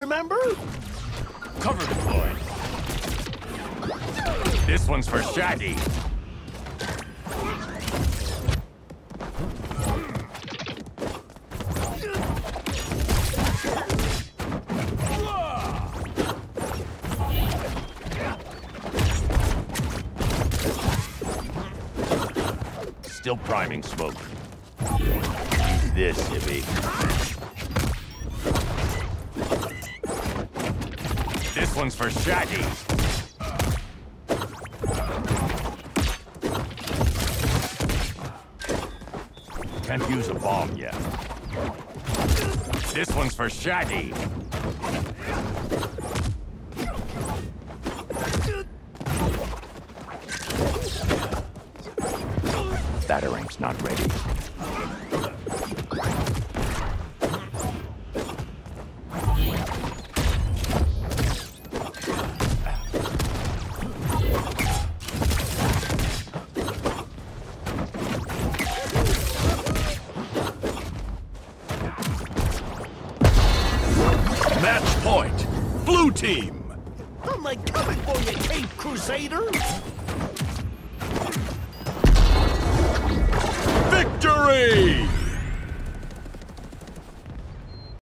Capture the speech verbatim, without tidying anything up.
Remember? Cover deployed. This one's for Shaggy. Still priming smoke. Use this, Yippee. This one's for Shaggy. Can't use a bomb yet. This one's for Shaggy. Batarangs not ready. Match point. Blue team. I'm like coming for you, Cape Crusader. Victory!